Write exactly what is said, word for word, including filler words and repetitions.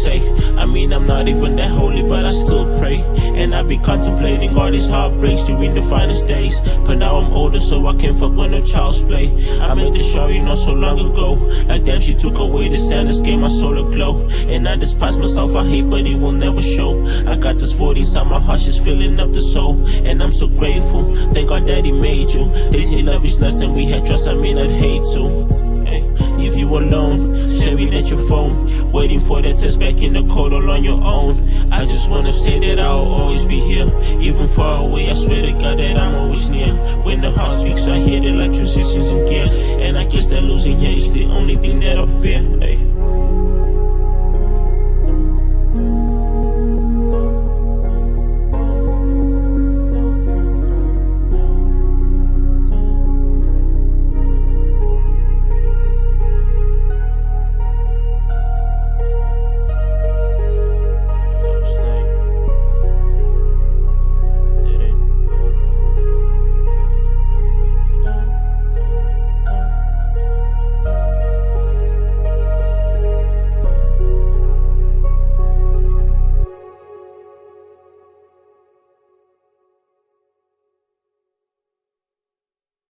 say? I mean, I'm not even that holy, but I still pray. And I be contemplating all these heartbreaks during the finest days. But now I'm older, so I can't fuck with no child's play. I made the shorty not so long ago. Like damn, she took away the sadness, gave my soul a glow. And I despise myself, I hate, but it will never show. I got this void inside my heart, she's filling up the soul. And I'm so grateful, thank God that he made you. They say love is less and we had trust, I may not hate to. Leave you alone, staring at your phone, waiting for that text back in the code all on your own. I just wanna say that I'll always be here, even far away, I swear to God that I'm always near. When the heart speaks, I hear the electricity's in gear. And I guess that losing you is the only thing that I fear. Ay.